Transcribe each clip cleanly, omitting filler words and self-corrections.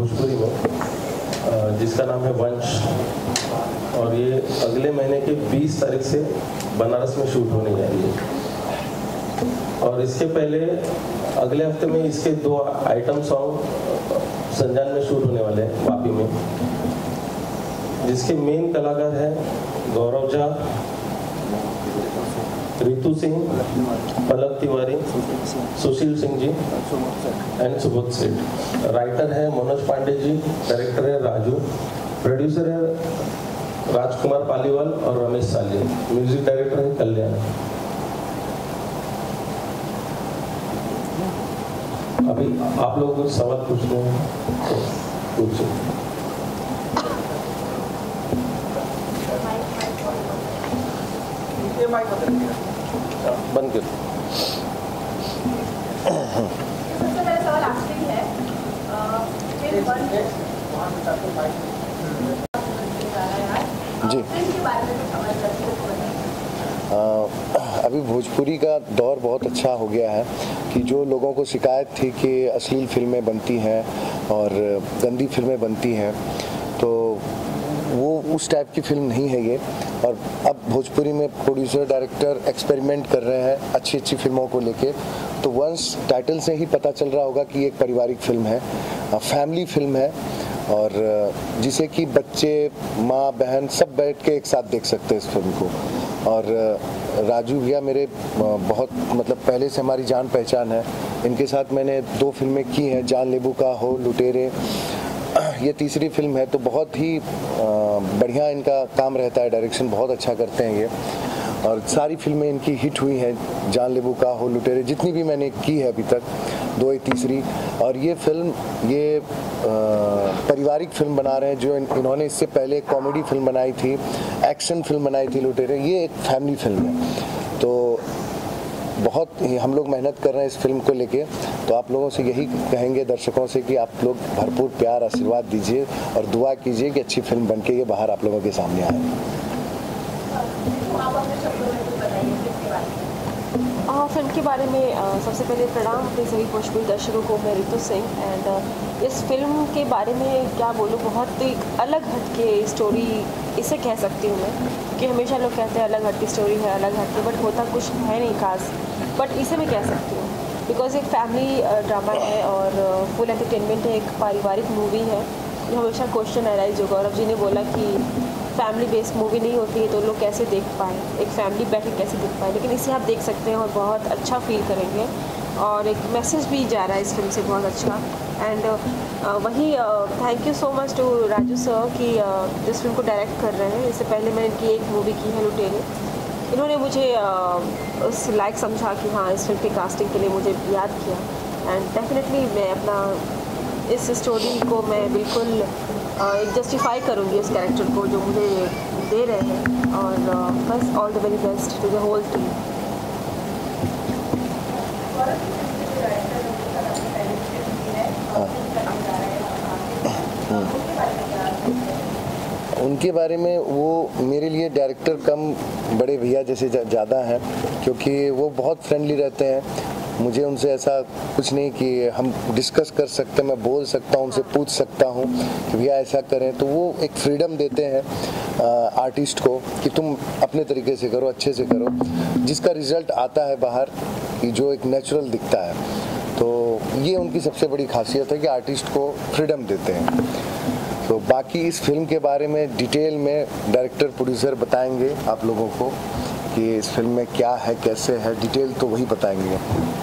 भोजपुरी में, जिसका नाम है वंश, और ये अगले महीने की 20 तारीख से बनारस में शूट होने जा रही है। और इसके पहले अगले हफ्ते में इसके 2 आइटम सॉन्ग संजान में शूट होने वाले हैं, वापी में, जिसके मेन कलाकार हैं गौरव झा, रितु सिंह, पलक तिवारी, सुशील सिंह जी एंड सुबोध सेठ। राइटर है मनोज पांडे जी, डायरेक्टर है राजू, प्रोड्यूसर है राजकुमार पालीवाल और रमेश साली, म्यूजिक डायरेक्टर है कल्याण। अभी आप लोग कुछ सवाल पूछने हैं तो पूछिए। बंद कर। सबसे पहला सवाल आपसे ही है, जी। अभी भोजपुरी का दौर बहुत अच्छा हो गया है कि जो लोगों को शिकायत थी कि अश्लील फिल्में बनती हैं और गंदी फिल्में बनती हैं, तो वो उस टाइप की फिल्म नहीं है ये। और अब भोजपुरी में प्रोड्यूसर डायरेक्टर एक्सपेरिमेंट कर रहे हैं अच्छी अच्छी फिल्मों को लेके। तो वंस टाइटल से ही पता चल रहा होगा कि ये एक पारिवारिक फिल्म है, फैमिली फिल्म है, और जिसे कि बच्चे, माँ, बहन सब बैठ के एक साथ देख सकते हैं इस फिल्म को। और राजू भैया मेरे बहुत मतलब पहले से हमारी जान पहचान है। इनके साथ मैंने 2 फिल्में की हैं, जान लेबू का हो, लुटेरे, ये तीसरी फिल्म है। तो बहुत ही बढ़िया इनका काम रहता है, डायरेक्शन बहुत अच्छा करते हैं ये, और सारी फिल्में इनकी हिट हुई हैं, जान लेबू का हो, लुटेरे, जितनी भी मैंने की है अभी तक, 2 ही तीसरी। और ये फिल्म ये पारिवारिक फिल्म बना रहे हैं। जो इन्होंने इससे पहले कॉमेडी फिल्म बनाई थी, एक्शन फिल्म बनाई थी लुटेरे, ये एक फैमिली फिल्म है। तो बहुत ही हम लोग मेहनत कर रहे हैं इस फिल्म को लेके। तो आप लोगों से यही कहेंगे, दर्शकों से, कि आप लोग भरपूर प्यार आशीर्वाद दीजिए और दुआ कीजिए कि अच्छी फिल्म बनके ये बाहर आप लोगों के सामने आए। फिल्म के बारे में सबसे पहले प्रणाम अपने सभी भोजपुरी दर्शकों को। मैं रितु सिंह एंड इस फिल्म के बारे में क्या बोलूँ, बहुत ही अलग हटके स्टोरी इसे कह सकती हूँ मैं, कि हमेशा लोग कहते हैं अलग हटकी स्टोरी है, अलग हटके, बट होता कुछ है नहीं खास, बट इसे मैं कह सकती हूँ बिकॉज एक फैमिली ड्रामा है और फुल एंटरटेनमेंट है, एक पारिवारिक मूवी है। जो हमेशा क्वेश्चन अराइज होगा, गौरव जी ने बोला कि फैमिली बेस्ड मूवी नहीं होती है तो लोग कैसे देख पाएँ, एक फैमिली बैठ के कैसे देख पाए, लेकिन इसे आप देख सकते हैं और बहुत अच्छा फील करेंगे। और एक मैसेज भी जा रहा है इस फिल्म से बहुत अच्छा। एंड वही thank you so much to Raju sir कि जिस फिल्म को डायरेक्ट कर रहे हैं। इससे पहले मैंने इनकी एक मूवी की है लुटेरे, इन्होंने मुझे उस लायक समझा कि हाँ इस फिल्म की कास्टिंग के लिए मुझे याद किया। एंड डेफिनेटली मैं अपना इस स्टोरी को मैं बिल्कुल जस्टिफाई करूँगी उस कैरेक्टर को जो मुझे दे रहे हैं। और बस all the very best to the whole team. उनके बारे में वो मेरे लिए डायरेक्टर कम बड़े भैया जैसे ज़्यादा हैं, क्योंकि वो बहुत फ्रेंडली रहते हैं। मुझे उनसे ऐसा कुछ नहीं कि हम डिस्कस कर सकते, मैं बोल सकता हूँ, उनसे पूछ सकता हूँ कि भैया ऐसा करें। तो वो एक फ्रीडम देते हैं आर्टिस्ट को कि तुम अपने तरीके से करो, अच्छे से करो, जिसका रिज़ल्ट आता है बाहर कि जो एक नेचुरल दिखता है। तो ये उनकी सबसे बड़ी खासियत है कि आर्टिस्ट को फ्रीडम देते हैं। तो बाकी इस फिल्म के बारे में डिटेल में डायरेक्टर प्रोड्यूसर बताएंगे आप लोगों को कि इस फिल्म में क्या है, कैसे है, डिटेल तो वही बताएंगे।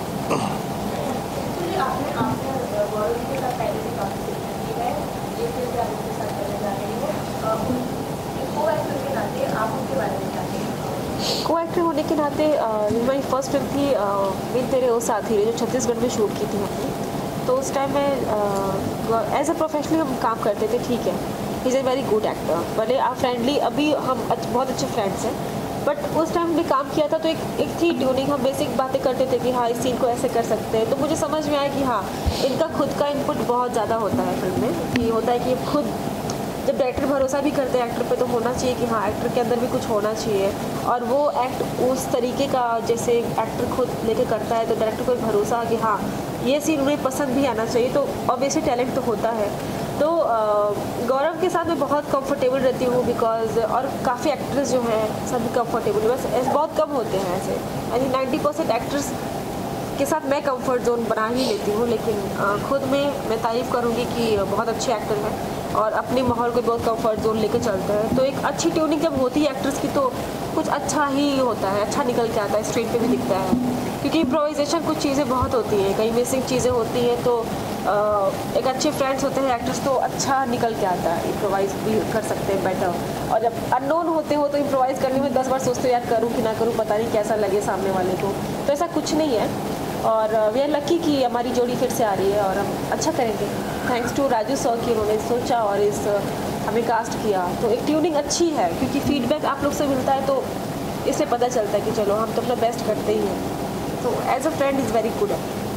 को एक्टर होने के नाते मेरी फर्स्ट फिल्म थी बिन तेरे ओ साथी, जो छत्तीसगढ़ में शूट की थी हमने। तो उस टाइम में एज अ प्रोफेशनली हम काम करते थे, ठीक है, he is a very good actor, भले आप फ्रेंडली, अभी हम बहुत अच्छे फ्रेंड्स हैं, बट उस टाइम भी काम किया था तो एक थी ट्यूनिंग, हम बेसिक बातें करते थे कि हाँ इस सीन को ऐसे कर सकते हैं। तो मुझे समझ में आया कि हाँ इनका खुद का इनपुट बहुत ज़्यादा होता है फिल्म में, कि होता है कि खुद जब डायरेक्टर भरोसा भी करते हैं एक्टर पे तो होना चाहिए कि हाँ एक्टर के अंदर भी कुछ होना चाहिए, और वो एक्ट उस तरीके का जैसे एक्टर खुद लेके करता है तो डायरेक्टर को भरोसा कि हाँ ये सीन उन्हें पसंद भी आना चाहिए। तो ऑब्वियसली टैलेंट तो होता है। गौरव के साथ मैं बहुत कंफर्टेबल रहती हूँ बिकॉज, और काफ़ी एक्ट्रेस जो हैं सभी कंफर्टेबल, बस बहुत कम होते हैं ऐसे, यानी 90% एक्ट्रेस के साथ मैं कंफर्ट जोन बना ही लेती हूँ, लेकिन खुद में मैं तारीफ़ करूँगी कि बहुत अच्छे एक्टर हैं और अपने माहौल को बहुत कंफर्ट जोन लेके चलते हैं। तो एक अच्छी ट्यूनिंग जब होती है एक्ट्रेस की तो कुछ अच्छा ही होता है, अच्छा निकल के आता है, स्क्रीन पे भी दिखता है, क्योंकि इम्प्रोवाइजेशन कुछ चीज़ें बहुत होती हैं, कई मिसिंग चीज़ें होती हैं, तो एक अच्छे फ्रेंड्स होते हैं एक्टर्स तो अच्छा निकल के आता है, इम्प्रोवाइज भी कर सकते हैं बेटर। और जब अननोन होते हो तो इम्प्रोवाइज करने में 10 बार सोचते हो यार करूँ कि ना करूँ, पता नहीं कैसा लगे सामने वाले को, तो ऐसा कुछ नहीं है। और वी आर लकी कि हमारी जोड़ी फिर से आ रही है और हम अच्छा करेंगे, थैंक्स टू राजू सर कि उन्होंने सोचा और इस हमें कास्ट किया। तो एक ट्यूनिंग अच्छी है क्योंकि फीडबैक आप लोग से मिलता है तो इससे पता चलता है कि चलो हम तो अपना बेस्ट करते ही हैं, तो as a friend is very good.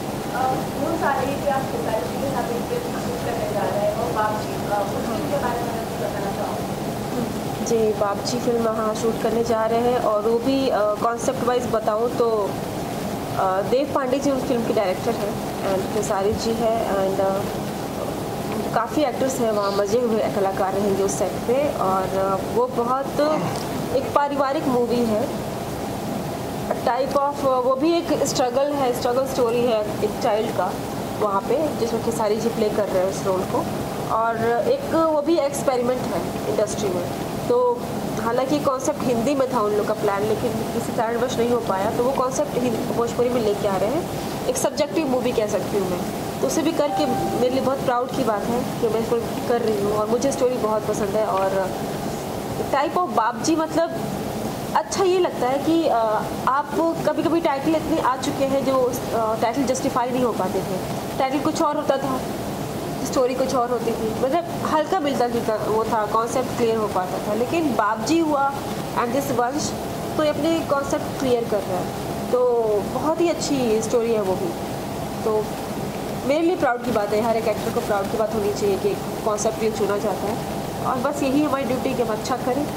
जी बापची फिल्म हाँ शूट करने जा रहे हैं, और वो भी कॉन्सेप्ट वाइज बताऊँ तो देव पांडे जी उस फिल्म के डायरेक्टर हैं एंड खेसारी जी है एंड काफ़ी एक्टर्स हैं वहाँ, मज़े हुए कलाकार रहेंगे उस सेट पे। और वो बहुत एक पारिवारिक मूवी है टाइप ऑफ, वो भी एक स्ट्रगल है, स्ट्रगल स्टोरी है एक चाइल्ड का वहाँ पे, जिसमें खेसारी जी प्ले कर रहे हैं उस रोल को, और एक वो भी एक्सपेरिमेंट है इंडस्ट्री में। तो हालांकि कॉन्सेप्ट हिंदी में था उन लोग का प्लान, लेकिन किसी कारणवश नहीं हो पाया, तो वो कॉन्सेप्ट भोजपुरी में लेके आ रहे हैं, एक सब्जेक्टिव मूवी कह सकती हूँ मैं, तो उसे भी करके मेरे लिए बहुत प्राउड की बात है कि मैं इसको कर रही हूँ, और मुझे स्टोरी बहुत पसंद है। और टाइप ऑफ बापजी मतलब अच्छा ये लगता है कि आप कभी कभी टाइटल इतने आ चुके हैं जो टाइटल जस्टिफाई नहीं हो पाते थे, टाइटल कुछ और होता था, स्टोरी कुछ और होती थी, मतलब हल्का मिलता जुलता वो था, कॉन्सेप्ट क्लियर हो पाता था। लेकिन बापजी हुआ एंड दिस वंश तो ये अपने कॉन्सेप्ट क्लियर कर रहा है, तो बहुत ही अच्छी स्टोरी है वो भी। तो मेरे लिए प्राउड की बात है, हर एक एक्टर को प्राउड की बात होनी चाहिए कि कॉन्सेप्ट ये चुना जाता है, और बस यही हमारी ड्यूटी कि हम अच्छा करें।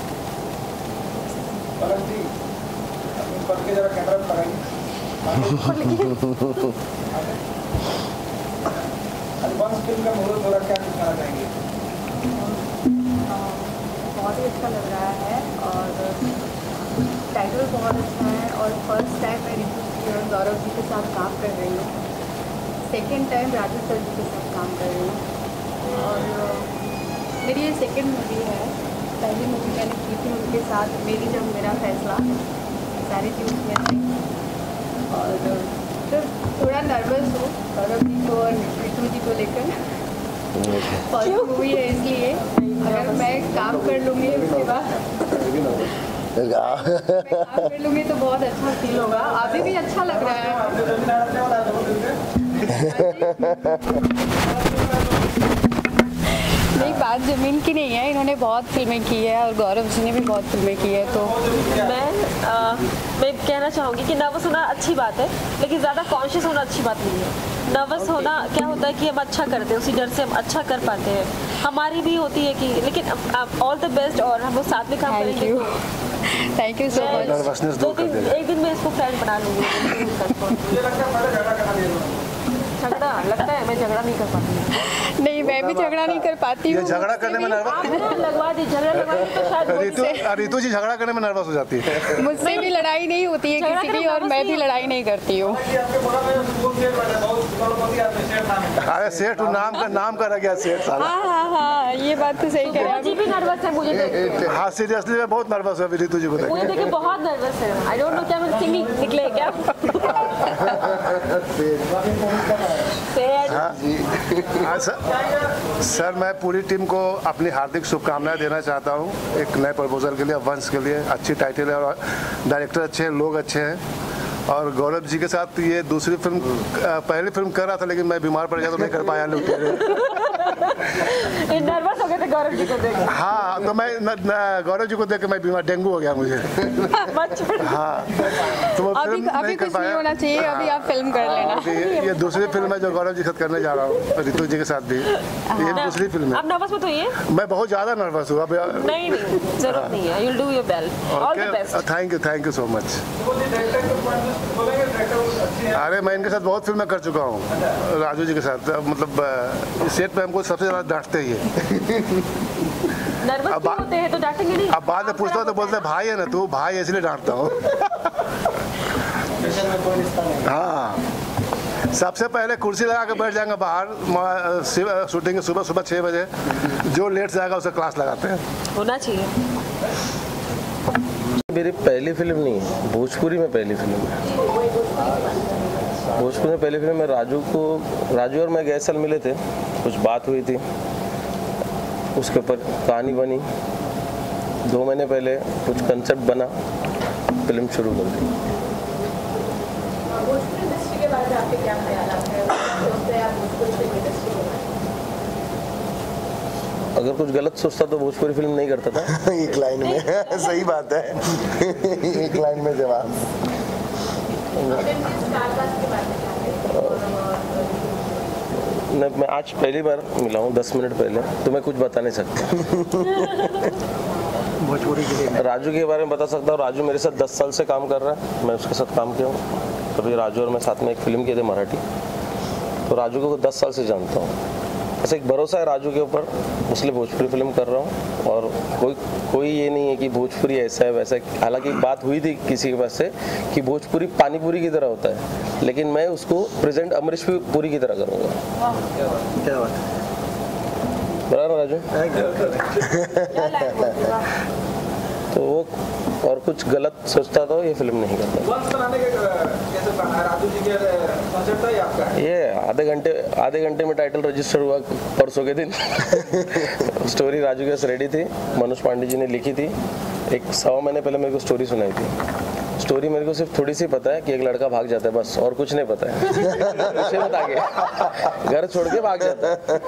फिल्म का मुहूर्त हो रहा, क्या दिखाना चाहेंगे? बहुत ही अच्छा लग रहा है और टाइटल बहुत अच्छा है, और फर्स्ट टाइम मैं रितु जी और गौरव जी के साथ काम कर रही हूँ, second time Raju sir ji के साथ काम कर रही हूँ, और मेरी ये सेकेंड मूवी है। पहली मूवी मैंने की थी उनके साथ, मेरी जब मेरा फैसला, सारी थी उसमें थी, और तो थोड़ा नर्वस हूँ गौरव जी को और रितु जी को लेकर, फर्स्ट मूवी है इसलिए अगर मैं काम कर लूँगी उसके बाद काम कर लूँगी तो बहुत अच्छा फील होगा। अभी भी अच्छा लग रहा है। नहीं, बात ज़मीन की नहीं है, इन्होंने बहुत फिल्में की है और गौरव जी ने भी बहुत फिल्में की है, तो मैं कहना चाहूँगी कि नर्वस होना अच्छी बात है, लेकिन ज़्यादा कॉन्शियस होना अच्छी बात नहीं है। नर्वस होना क्या होता है कि हम अच्छा करते हैं, उसी डर से हम अच्छा कर पाते हैं, हमारी भी होती है कि, लेकिन ऑल द बेस्ट, और हम लोग साथ में काम करेंगे। Thank you so much. एक दिन मैं इसको फ्रेंड बना लूँगी। झगड़ा लगता है, मैं झगड़ा नहीं कर पाती। नहीं, मैं भी झगड़ा नहीं कर पाती हूँ। झगड़ा करने में नर्वस लगवा दी, झगड़ा लगवाई तो शायद रितु जी झगड़ा करने में नर्वस हो जाती है। मुझसे भी लड़ाई नहीं होती है किसी की, और मैं भी लड़ाई नहीं करती हूँ। अरे सेठ नाम का रह गया सेठ साला। हाँ, ये बात तो सही कह रहे हैं। जी भी नर्वस है मुझे। हाँ सीरियसली मैं बहुत नर्वस है रितु जी को मुझे देख के बहुत नर्वस है। आई डोंट नो क्या मैं सिंगिंग निकले क्या। सर मैं पूरी टीम को अपनी हार्दिक शुभकामनाएं देना चाहता हूँ एक नए प्रपोजल के लिए, वंश के लिए। अच्छी टाइटल है और डायरेक्टर अच्छे हैं, लोग अच्छे हैं, और गौरव जी के साथ ये दूसरी फिल्म, पहली फिल्म कर रहा था लेकिन मैं बीमार पड़ गया तो नहीं कर पाया। लोग नर्वस हो गए थे गौरव जी को देख के? हाँ, तो मैं गौरव जी को देख के मैं बीमार, डेंगू हो गया मुझे। हाँ, तो वो अभी फिल्म अभी नहीं कर कुछ नहीं पाया। होना चाहिए, अभी आप फिल्म कर लेना। अभी ये दूसरी फिल्म है जो गौरव जी के साथ करने जा रहा हूँ, रितु जी के साथ भी। ये दूसरी फिल्म है। आप नर्वस मत होइए। मैं बहुत ज़्यादा नर्वस हूँ अब। नहीं जरूरत नहीं है, you'll do your best. All the best. Thank you so much. अरे मैं इनके साथ बहुत फिल्में कर चुका हूँ, राजू जी के साथ। मतलब सेट पे हमको सबसे ज़्यादा डांटते ही है। नर्वस क्यों होते हैं तो डांटेंगे नहीं। अब बाद में पूछता हूँ तो बोलते हैं भाई है ना तू, भाई इसलिए डांटता हूँ। हाँ, सबसे पहले कुर्सी लगा के बैठ जाएंगे बाहर, शूटिंग के सुबह 6 बजे। जो लेट से आएगा उसे क्लास लगाते हैं। होना चाहिए। मेरी पहली फिल्म नहीं है, भोजपुरी में पहली फिल्म है। भोजपुरी में पहली फिल्म में राजू और मैं गए साल मिले थे, कुछ बात हुई थी, उसके ऊपर कहानी बनी। 2 महीने पहले कुछ कंसेप्ट बना, फिल्म शुरू कर दी। भोजपुरी इंडस्ट्री के बारे में आपके क्या ख्यालात हैं? सोचते हैं आप भोजपुरी फिल्म इंडस्ट्री के बारे में? अगर कुछ गलत सोचता तो भोजपुरी फिल्म नहीं करता था। एक लाइन में सही बात है। एक लाइन में जवाब। मैं आज पहली बार मिला हूँ, 10 मिनट पहले, तो मैं कुछ बता नहीं सकता। भोजपुरी के लिए राजू के बारे में बता सकता हूँ। राजू मेरे साथ 10 साल से काम कर रहा है, मैं उसके साथ काम किया हूँ। कभी राजू और मैं साथ में एक फिल्म किए थे मराठी, तो राजू को 10 साल से जानता हूँ। ऐसा एक भरोसा है राजू के ऊपर, इसलिए भोजपुरी फिल्म कर रहा हूँ। और कोई ये नहीं है कि भोजपुरी ऐसा है वैसा है। हालांकि एक बात हुई थी किसी के पास से कि भोजपुरी पानीपुरी की तरह होता है, लेकिन मैं उसको प्रेजेंट अमरीश पुरी की तरह करूँगा। क्या बात है, बराबर राजू? तो वो और कुछ गलत सोचता तो ये फिल्म नहीं करता। ये आधे घंटे में टाइटल रजिस्टर हुआ परसों के दिन। स्टोरी राजू के साथ रेडी थी, मनोज पांडे जी ने लिखी थी। 1.25 महीने पहले मेरे को स्टोरी सुनाई थी। स्टोरी मेरे को सिर्फ थोड़ी सी पता है कि एक लड़का भाग जाता है, बस, और कुछ नहीं पता है। उसे बता के घर छोड़ के भाग जाता है।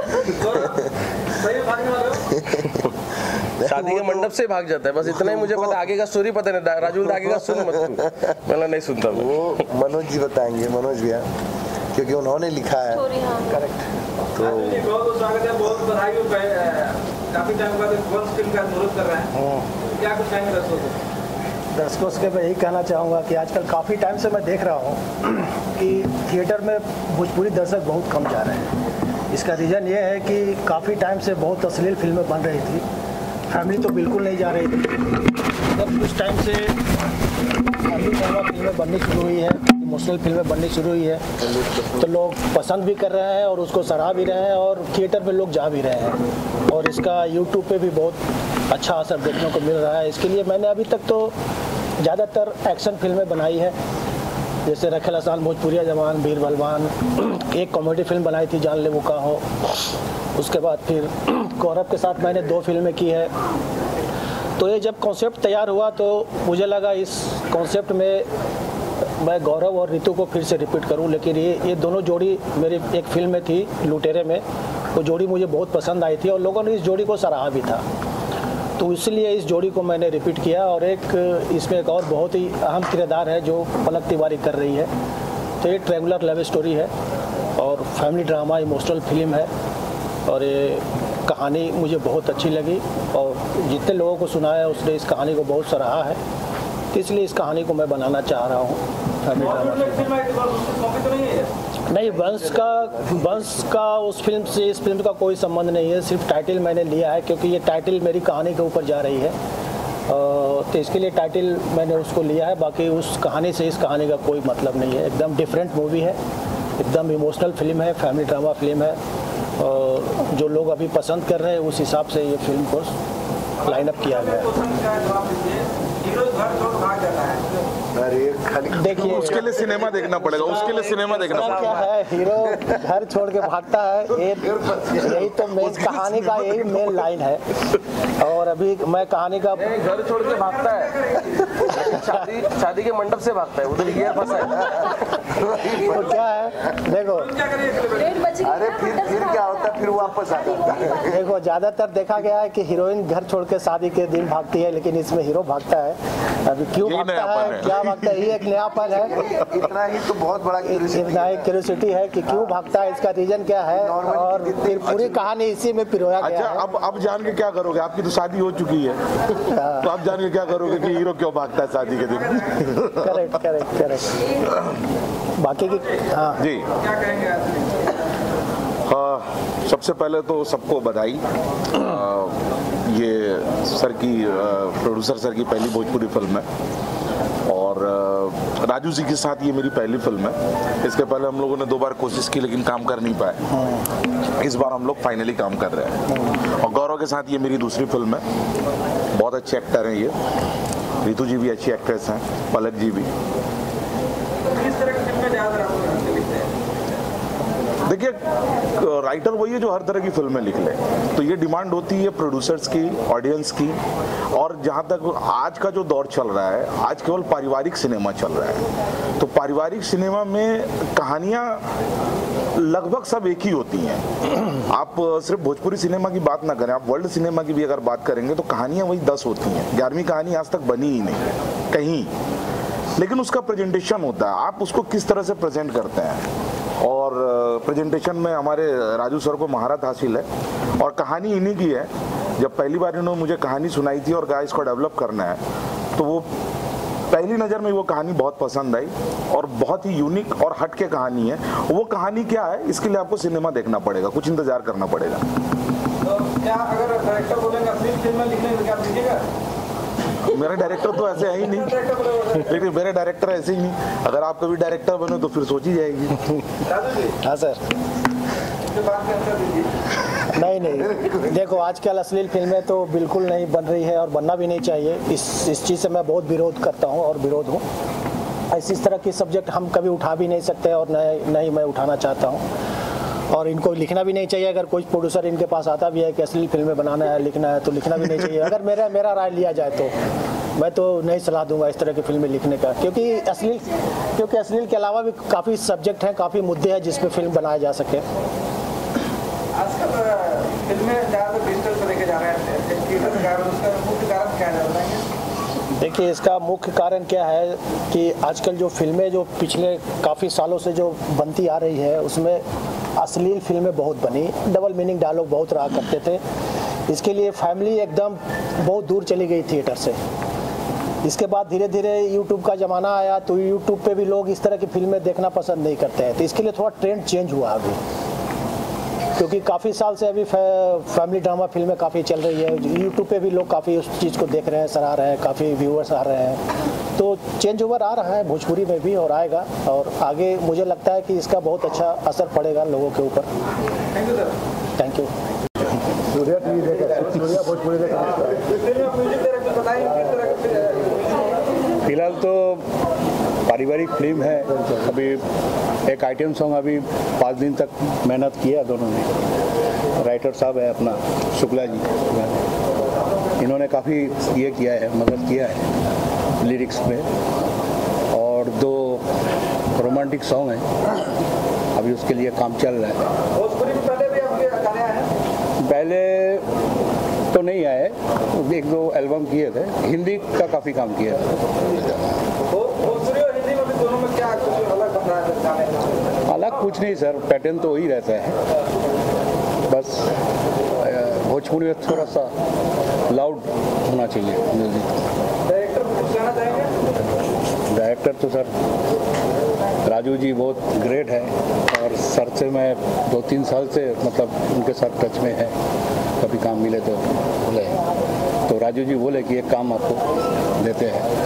शादी के मंडप से भाग जाता है, बस इतना ही मुझे पता। आगे का स्टोरी पता नहीं। राजू आगे का सुन मत तू, मतलब नहीं सुनता मैं। वो मनोज जी बताएंगे, मनोज भैया, क्योंकि उन्होंने लिखा है। करेक्ट। तो बहुत स्वागत है, बहुत बधाई हो। काफी टाइम बाद वंश फिल्म का अनुरोध कर रहे हैं, क्या कुछ कहेंगे दर्शकों को? दर्शकों से मैं यही कहना चाहूँगा कि आजकल काफ़ी टाइम से मैं देख रहा हूँ कि थिएटर में भोजपुरी दर्शक बहुत कम जा रहे हैं। इसका रीज़न ये है कि काफ़ी टाइम से बहुत अश्लील फिल्में बन रही थी, फैमिली तो बिल्कुल नहीं जा रही थी। जब कुछ टाइम से फैमिली ड्रामा फिल्में बननी शुरू हुई है, इमोशनल फिल्में बननी शुरू हुई है, तो लोग पसंद भी कर रहे हैं और उसको सराह भी रहे हैं और थिएटर में लोग जा भी रहे हैं। और इसका यूट्यूब पे भी बहुत अच्छा असर देखने को मिल रहा है। इसके लिए मैंने अभी तक तो ज़्यादातर एक्शन फिल्में बनाई है, जैसे रखेल आसान, भोजपुरिया जवान, वीर बलवान। एक कॉमेडी फिल्म बनाई थी, जान ले वो का हो। उसके बाद फिर गौरव के साथ मैंने 2 फिल्में की है। तो ये जब कॉन्सेप्ट तैयार हुआ तो मुझे लगा इस कॉन्सेप्ट में मैं गौरव और रितु को फिर से रिपीट करूं। लेकिन ये दोनों जोड़ी मेरी एक फिल्म में थी, लुटेरे में, वो जोड़ी मुझे बहुत पसंद आई थी और लोगों ने इस जोड़ी को सराहा भी था। तो इसलिए इस जोड़ी को मैंने रिपीट किया। और इसमें एक और बहुत ही अहम किरदार है जो पलक तिवारी कर रही है। तो ये ट्रेवलर लव स्टोरी है और फैमिली ड्रामा, इमोशनल फिल्म है। और ये कहानी मुझे बहुत अच्छी लगी और जितने लोगों को सुनाया उसने इस कहानी को बहुत सराहा है। तो इसलिए इस कहानी को मैं बनाना चाह रहा हूँ फैमिली ड्रामा। नहीं, वंश का उस फिल्म से इस फिल्म का कोई संबंध नहीं है। सिर्फ टाइटल मैंने लिया है क्योंकि ये टाइटल मेरी कहानी के ऊपर जा रही है, तो इसके लिए टाइटल मैंने उसको लिया है। बाकी उस कहानी से इस कहानी का कोई मतलब नहीं है। एकदम डिफरेंट मूवी है, एकदम इमोशनल फिल्म है, फैमिली ड्रामा फिल्म है। और जो लोग अभी पसंद कर रहे हैं उस हिसाब से ये फिल्म को लाइनअप किया गया है। देखिए, उसके लिए सिनेमा देखना पड़ेगा, उसके लिए सिनेमा देखना क्या पड़ेगा। है, हीरो घर छोड़ के भागता है, यही तो मेन कहानी का यही मेन लाइन है। और अभी मैं कहानी का घर छोड़ के भागता है, शादी के मंडप से भागता है, उधर गियर फंसा है। तो क्या है देखो, अरे फिर क्या होता है, फिर वापस आ जाता है। देखो ज़्यादातर देखा गया है कि हीरोइन घर छोड़ के शादी के दिन भागती है, लेकिन इसमें हीरो भागता है। अभी क्यों भागता है, क्या भागता है, ये एक नयापन है। इतना ही तो बहुत बड़ा इतना ही क्यूरियोसिटी है कि क्यों भागता है, इसका रीजन क्या है, और फिर पूरी कहानी इसी में पिरोया गया है। अच्छा, अब जान के क्या करोगे, आपकी तो शादी हो चुकी है, तो आप जान के क्या करोगे कि हीरो क्यों भागता है शादी के दिन? Correct correct correct. बाकी की हाँ जी, क्या कहेंगे? सबसे पहले तो सबको बधाई। ये सर की प्रोड्यूसर सर की पहली भोजपुरी फिल्म है, और राजू जी के साथ ये मेरी पहली फिल्म है। इसके पहले हम लोगों ने 2 बार कोशिश की, लेकिन काम कर नहीं पाए। इस बार हम लोग फाइनली काम कर रहे हैं। और गौरव के साथ ये मेरी दूसरी फिल्म है। बहुत अच्छे एक्टर हैं ये, रितु जी भी अच्छी एक्ट्रेस हैं, पलक जी भी। किस तरह की फिल्में ज़्यादा लिखते हैं? देखिए, राइटर वही है जो हर तरह की फिल्में लिख ले, तो ये डिमांड होती है प्रोड्यूसर्स की, ऑडियंस की। और जहाँ तक आज का जो दौर चल रहा है, आज केवल पारिवारिक सिनेमा चल रहा है, तो पारिवारिक सिनेमा में कहानियाँ लगभग सब एक ही होती हैं। आप सिर्फ भोजपुरी सिनेमा की बात ना करें, आप वर्ल्ड सिनेमा की भी अगर बात करेंगे तो कहानियाँ वही 10 होती हैं। 11वीं कहानी आज तक बनी ही नहीं कहीं, लेकिन उसका प्रेजेंटेशन होता है, आप उसको किस तरह से प्रेजेंट करते हैं। और प्रेजेंटेशन में हमारे राजू सर को महारत हासिल है, और कहानी इन्हीं की है। जब पहली बार इन्होंने मुझे कहानी सुनाई थी और कहा इसको डेवलप करना है, तो वो पहली नज़र में वो कहानी बहुत पसंद आई, और बहुत ही यूनिक और हट के कहानी है। वो कहानी क्या है, इसके लिए आपको सिनेमा देखना पड़ेगा, कुछ इंतजार करना पड़ेगा। तो क्या अगर डायरेक्टर बोलेंगे असली फिल्में लिखने तो क्या आप लिखिएगा? मेरा डायरेक्टर तो ऐसे है ही नहीं, लेकिन मेरे डायरेक्टर ऐसे ही नहीं। अगर आप कभी डायरेक्टर बनो तो फिर सोची जाएगी। हाँ सर। नहीं, देखो आजकल अश्लील फिल्में तो बिल्कुल नहीं बन रही है और बनना भी नहीं चाहिए। इस चीज़ से मैं बहुत विरोध करता हूँ और विरोध हूँ। इस तरह की सब्जेक्ट हम कभी उठा भी नहीं सकते, और नहीं मैं उठाना चाहता हूँ, और इनको लिखना भी नहीं चाहिए। अगर कोई प्रोड्यूसर इनके पास आता भी है कि अश्लील फिल्में बनाना है, लिखना है, तो लिखना भी नहीं चाहिए। अगर मेरा राय लिया जाए तो मैं तो नहीं सलाह दूंगा इस तरह की फिल्में लिखने का, क्योंकि अश्लील के अलावा भी काफ़ी सब्जेक्ट हैं, काफ़ी मुद्दे हैं जिस पे फिल्म बनाया जा सके। आजकल फिल्में ज़्यादातर डिजिटल पर लेके जा रहे हैं, उसका मुख्य कारण क्या है? देखिए, इसका मुख्य कारण क्या है कि आजकल जो फिल्में जो पिछले काफ़ी सालों से जो बनती आ रही है, उसमें अश्लील फिल्में बहुत बनी, डबल मीनिंग डायलॉग बहुत रहा करते थे। इसके लिए फैमिली एकदम बहुत दूर चली गई थिएटर से। इसके बाद धीरे धीरे यूट्यूब का ज़माना आया, तो यूट्यूब पे भी लोग इस तरह की फिल्में देखना पसंद नहीं करते हैं। तो इसके लिए थोड़ा ट्रेंड चेंज हुआ अभी, क्योंकि काफ़ी साल से अभी फैमिली ड्रामा फिल्में काफ़ी चल रही है। यूट्यूब पे भी लोग काफ़ी उस चीज़ को देख रहे हैं, सराह रहे हैं, काफ़ी व्यूअर्स आ रहे हैं। तो चेंज ओवर आ रहा है भोजपुरी में भी, और आएगा, और आगे मुझे लगता है कि इसका बहुत अच्छा असर पड़ेगा लोगों के ऊपर। Thank you sir. Thank you. Surya TV देखा, सूर्या भोजपुरी देखा। फिलहाल तो पारिवारिक फिल्म है। अभी एक आइटम सॉन्ग अभी 5 दिन तक मेहनत किया दोनों ने। राइटर साहब है अपना शुक्ला जी, इन्होंने काफ़ी ये किया है, मदद किया है लिरिक्स में। और 2 रोमांटिक सॉन्ग हैं, अभी उसके लिए काम चल रहा है। भोजपुरी में पहले भी आपके गाने आए हैं? पहले तो नहीं आए, 1-2 एल्बम किए थे, हिंदी का काफ़ी काम किया था। भोजपुरी और हिंदी में भी दोनों में क्या कुछ अलग बन रहा है गाने का? अलग कुछ नहीं सर, पैटर्न तो वही रहता है। बस भोजपुरी में थोड़ा सा लाउड होना चाहिए म्यूजिक। डायरेक्टर कुछ कहना चाहेंगे? डायरेक्टर तो सर राजू जी बहुत ग्रेट है, और सर से मैं 2-3 साल से मतलब उनके साथ टच में है। कभी काम मिले तो बोले, तो राजू जी बोले कि एक काम आपको देते हैं।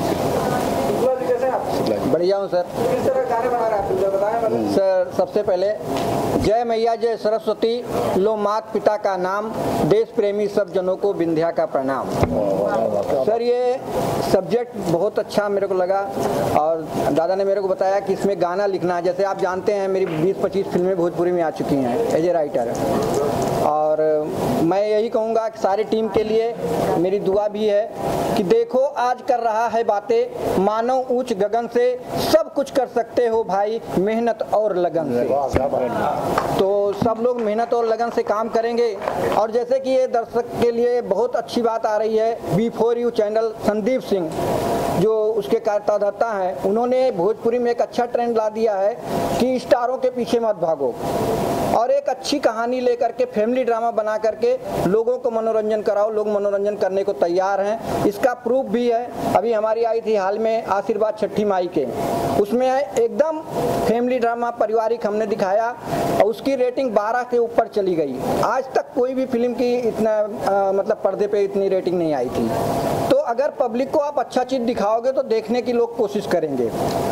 बढ़िया हूँ सर। किस तरह गाने बना रहे हैं आप, बताएं सर। सबसे पहले जय मैया जय सरस्वती, लो मात पिता का नाम, देश प्रेमी सब जनों को विंध्या का प्रणाम। सर ये सब्जेक्ट बहुत अच्छा मेरे को लगा, और दादा ने मेरे को बताया कि इसमें गाना लिखना है। जैसे आप जानते हैं मेरी 20-25 फिल्में भोजपुरी में आ चुकी हैं एज ए राइटर, और मैं यही कहूँगा कि सारी टीम के लिए मेरी दुआ भी है कि देखो आज कर रहा है बातें, मानव ऊंच गगन से, सब कुछ कर सकते हो भाई मेहनत और लगन से। तो सब लोग मेहनत और लगन से काम करेंगे। और जैसे कि ये दर्शक के लिए बहुत अच्छी बात आ रही है, before you channel Sandeep Singh जो उसके कार्यकर्ता हैं, उन्होंने भोजपुरी में एक अच्छा ट्रेंड ला दिया है कि स्टारों के पीछे मत भागो और एक अच्छी कहानी लेकर के फैमिली ड्रामा बना करके लोगों को मनोरंजन कराओ। लोग मनोरंजन करने को तैयार हैं। इसका प्रूफ भी है, अभी हमारी आई थी हाल में आशीर्वाद छठी माई के, उसमें एकदम फैमिली ड्रामा पारिवारिक हमने दिखाया और उसकी रेटिंग 12 के ऊपर चली गई। आज तक कोई भी फिल्म की इतना मतलब पर्दे पे इतनी रेटिंग नहीं आई थी। तो अगर पब्लिक को आप अच्छा चीज़ दिखाओगे तो देखने की लोग कोशिश करेंगे।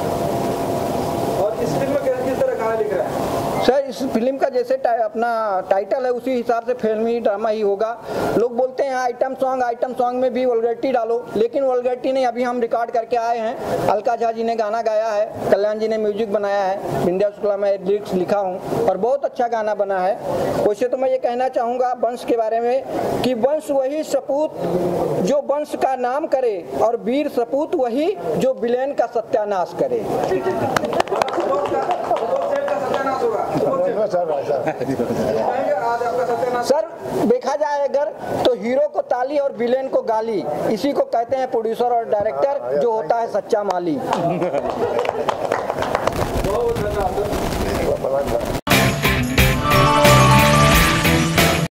और इस फिल्म में किस तरह गाना लिख रहा है सर? इस फिल्म का जैसे अपना टाइटल है उसी हिसाब से फिल्मी ड्रामा ही होगा। लोग बोलते हैं आइटम सॉन्ग में भी वल्गैरिटी डालो, लेकिन वल्गैरिटी नहीं। अभी हम रिकॉर्ड करके आए हैं, अलका झा जी ने गाना गाया है, कल्याण जी ने म्यूजिक बनाया है, विंध्या शुक्ला में लिरिक्स लिखा हूँ और बहुत अच्छा गाना बना है। वैसे तो मैं ये कहना चाहूँगा वंश के बारे में कि वंश वही सपूत जो वंश का नाम करे और वीर सपूत वही जो विलेन का सत्यानाश करे। सर देखा जाए अगर तो हीरो को ताली और विलेन को गाली, इसी को कहते हैं प्रोड्यूसर और डायरेक्टर जो होता है सच्चा माली। बहुत धन्यवाद।